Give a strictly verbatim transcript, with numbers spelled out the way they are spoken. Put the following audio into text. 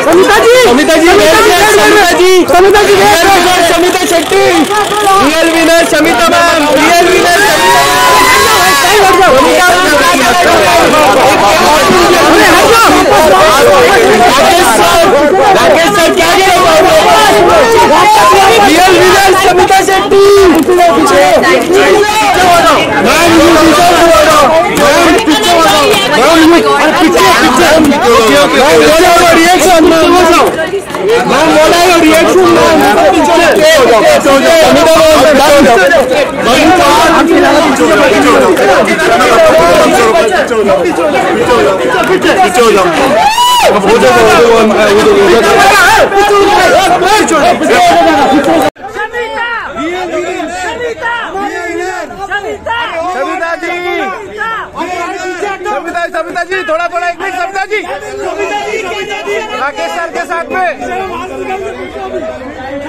Samita ji Samita ji Samita ji Samita ji Samita Shetty real winner Samita ma'am real winner Rakesh sir क्या real winner Samita Shetty reaction ma'am बोला reaction Samita ji थोड़ा थोड़ा एक मिनट समिता जी राकेश सर के साथ में